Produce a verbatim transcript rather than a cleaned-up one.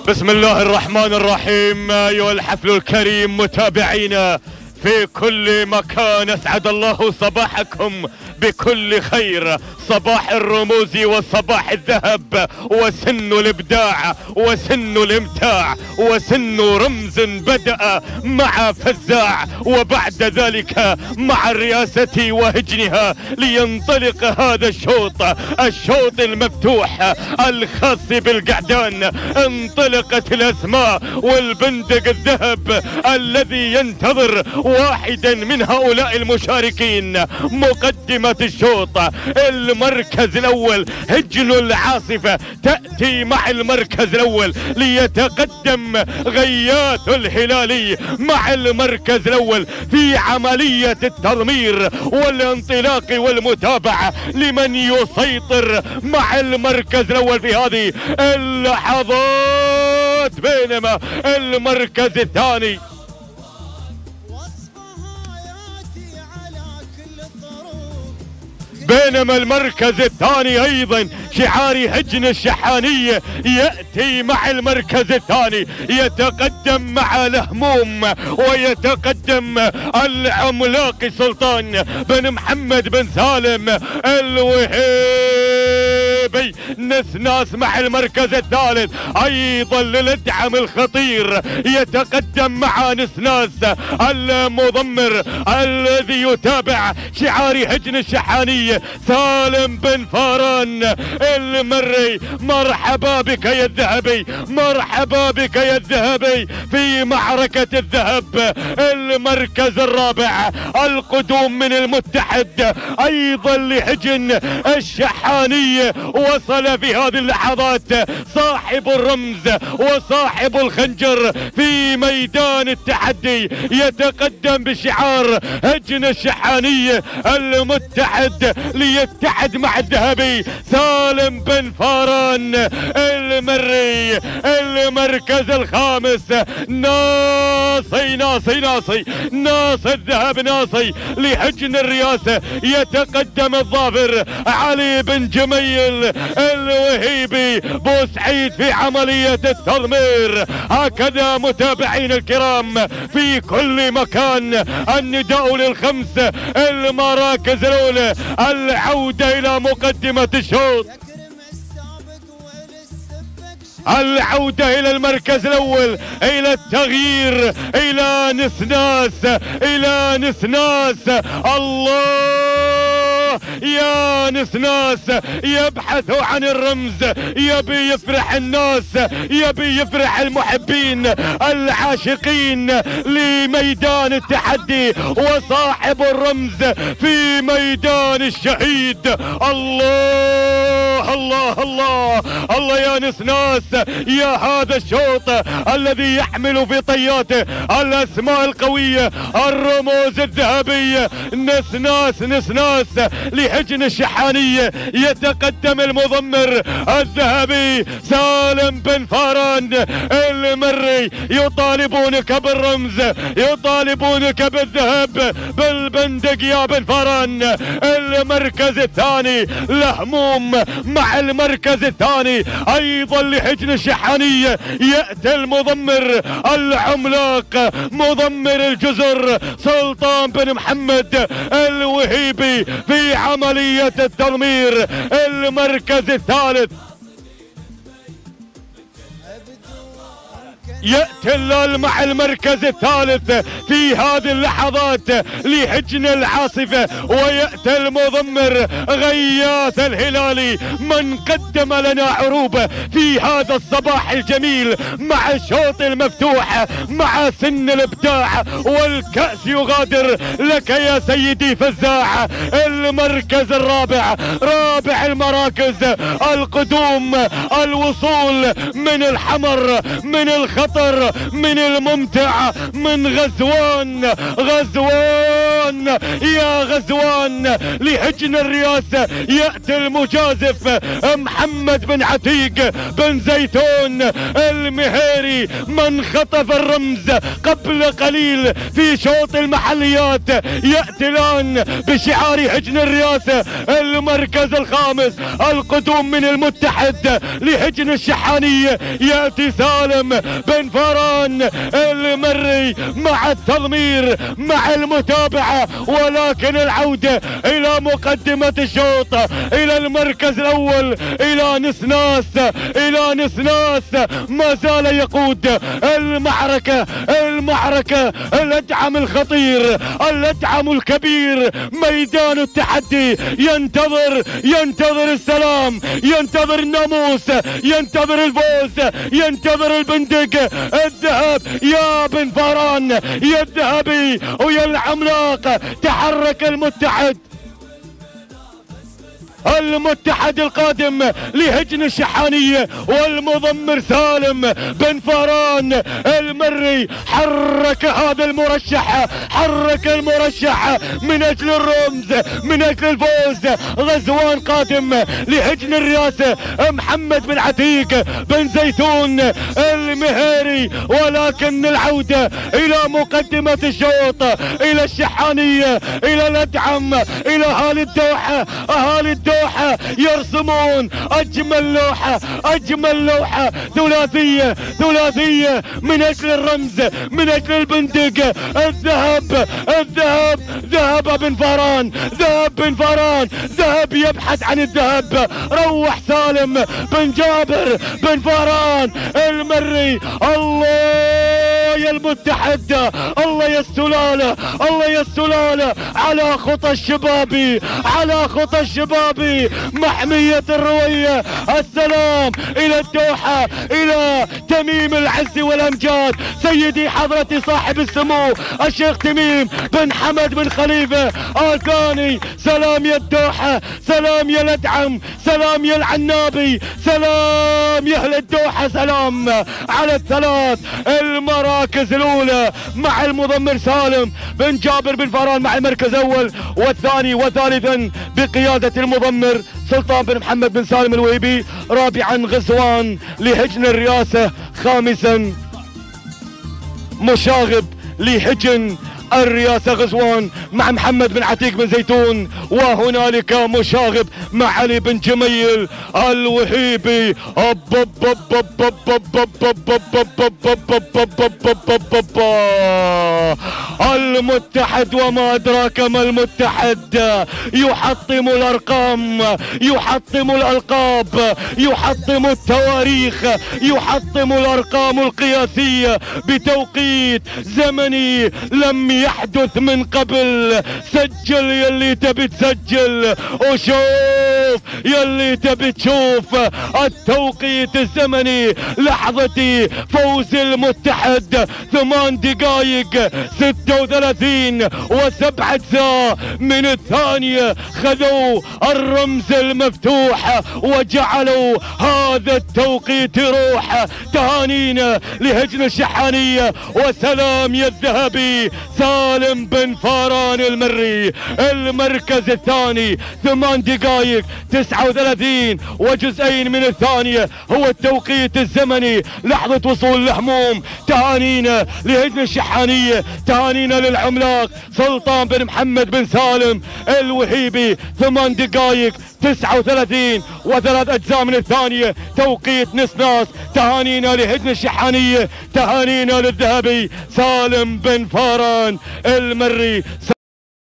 بسم الله الرحمن الرحيم. أيها الحفل الكريم متابعينا في كل مكان، أسعد الله صباحكم بكل خير. صباح الرموز وصباح الذهب وسن الإبداع وسن الإمتاع وسن رمز بدأ مع فزاع وبعد ذلك مع الرئاسة وهجنها لينطلق هذا الشوط، الشوط المفتوح الخاص بالقعدان. انطلقت الأسماء والبندق الذهب الذي ينتظر واحدا من هؤلاء المشاركين. مقدمة الشوط المركز الأول هجن العاصفة تأتي مع المركز الأول، ليتقدم غياث الهلالي مع المركز الأول في عملية التضمير والانطلاق والمتابعة لمن يسيطر مع المركز الأول في هذه اللحظات. بينما المركز الثاني بينما المركز الثاني ايضا شعاري هجن الشحانية يأتي مع المركز الثاني، يتقدم مع الهموم ويتقدم العملاق سلطان بن محمد بن سالم الوهيبي. نسناس مع المركز الثالث ايضا للدعم الخطير، يتقدم مع نسناس المضمر الذي يتابع شعاري هجن الشحانية سالم بن فاران المري. مرحبا بك يا الذهبي، مرحبا بك يا الذهبي في معركة الذهب. المركز الرابع القدوم من المتحد ايضا لهجن الشحانية. وصل في هذه اللحظات صاحب الرمز وصاحب الخنجر في ميدان التحدي، يتقدم بشعار هجن الشحانية المتحد ليتحد مع الذهبي سالم بن فاران المري. المركز الخامس ناصي ناصي ناصي ناصي الذهب ناصي لهجن الرئاسة، يتقدم الظافر علي بن جميل الوهيبي بوسعيد في عملية التضمير. هكذا متابعين الكرام في كل مكان النداء للخمس المراكز الأولى، العودة إلى مقدمة الشوط، العودة إلى المركز الأول، إلى التغيير، إلى نسناس، إلى نسناس. الله يا نسناس يبحث عن الرمز، يبي يفرح الناس، يبي يفرح المحبين العاشقين لميدان التحدي وصاحب الرمز في ميدان الشهيد. الله الله الله الله يا نسناس، يا هذا الشوط الذي يحمل في طياته الاسماء القوية، الرموز الذهبية. نسناس نسناس لهجن الشحانية، يتقدم المضمر الذهبي سالم بن فاران المري. يطالبونك بالرمز، يطالبونك بالذهب بالبندق يا بن فاران. المركز الثاني لهموم مع المركز الثاني ايضا لهجن الشحانية، يأتي المضمر العملاق مضمر الجزر سلطان بن محمد الوهيبي في عملية التضمير. المركز الثالث يأتي اللال مع المركز الثالث في هذه اللحظات لهجن العاصفة، ويأتي المضمر غياث الهلالي من قدم لنا عروبة في هذا الصباح الجميل مع الشوط المفتوح مع سن الإبداع. والكأس يغادر لك يا سيدي فزاع. المركز الرابع، رابع المراكز، القدوم، الوصول من الحمر، من الخطر، من الممتع، من غزوان. غزوان غزوان يا غزوان لحجن الرئاسة يأتي المجازف محمد بن عتيق بن زيتون المهيري من خطف الرمز قبل قليل في شوط المحليات، يأتي الآن بشعار حجن الرئاسة المركز الخامس. القدوم من المتحد لحجن الشحانية يأتي سالم بن فاران المري مع التضمير مع المتابعة، ولكن العودة إلى مقدمة الشوط إلى المركز الأول إلى نسناس إلى نسناس ما زال يقود المعركة المعركة الأدعم الخطير الأدعم الكبير. ميدان التحدي ينتظر ينتظر السلام، ينتظر الناموس، ينتظر الفوز، ينتظر البندق الذهب. يا بن فاران يا الذهبي ويا العملاق، تحرك المتحد المتحد القادم لهجن الشحانية والمضمر سالم بن فاران المري. حرك هذا المرشح، حرك المرشح من اجل الرمز من اجل الفوز. غزوان قادم لهجن الرئاسة محمد بن عتيق بن زيتون المهيري، ولكن العودة الى مقدمة الشوط الى الشحانية الى الادعم الى اهالي الدوحة. اهالي الدوحة يرسمون اجمل لوحة اجمل لوحة ثلاثية ثلاثية من اجل الرمز من اجل البندق. الذهب الذهب ذهب بن فاران ذهب بن فاران ذهب يبحث عن الذهب. روح سالم بن جابر بن فاران المري. الله يا المتحد، الله يا السلالة، الله يا السلالة على خطى الشبابي على خطى الشبابي محمية الروية. السلام إلى الدوحة إلى تميم العز والأمجاد سيدي حضرتي صاحب السمو الشيخ تميم بن حمد بن خليفة آل ثاني. سلام يا الدوحة، سلام يا الأدعم، سلام يا العنابي، سلام يا أهل الدوحة. سلام على الثلاث المراكز الأولى مع المضمر سالم بن جابر بن فاران مع المركز الأول والثاني وثالثا بقيادة المضمر سلطان بن محمد بن سالم الوهيبي. رابعا غزوان لهجن الرئاسة. خامسا مشاغب لحجن الرئاسة غزوان مع محمد بن عتيق بن زيتون، وهنالك مشاغب مع علي بن جميل الوهيبي. المتحد وما أدراك ما المتحد يحطم الأرقام، يحطم الألقاب، يحطم التواريخ، يحطم الأرقام القياسية بتوقيت زمني لم يحدث من قبل. سجل يلي تبي تسجل وشوف يلي تبي تشوف. التوقيت الزمني لحظة فوز المتحد ثمان دقائق ستة وثلاثين وسبعة أجزاء من الثانية. خذوا الرمز المفتوح وجعلوا هذا التوقيت يروح. تهانينا لهجن الشحانية وسلام يا الذهبي سالم بن فاران المري. المركز الثاني ثمان دقائق تسعة وثلاثين وجزئين من الثانية هو التوقيت الزمني لحظة وصول الهموم. تهانينا لهجن الشحانية، تهانينا للعملاق سلطان بن محمد بن سالم الوهيبي. ثمان دقائق تسعة وثلاثين وثلاث اجزاء من الثانية توقيت نسناس. تهانينا لهجن الشحانية، تهانينا للذهبي سالم بن فاران المري.